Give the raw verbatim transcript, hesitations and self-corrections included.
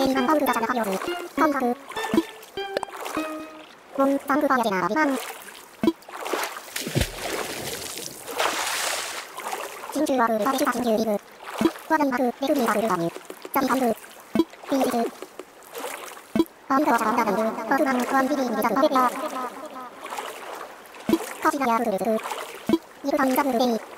リマンバウルダシャナカリオズカンカクウォンタンクパヤジェナビマンチンチューワルバレシュタチンチューリブワガニマクレクリーバルルバニュザビカンブピーリズアンカワシャワンダガンブバクマンワンビリーミリザクバレペアカシナヤフルルズニルカンザブルデイ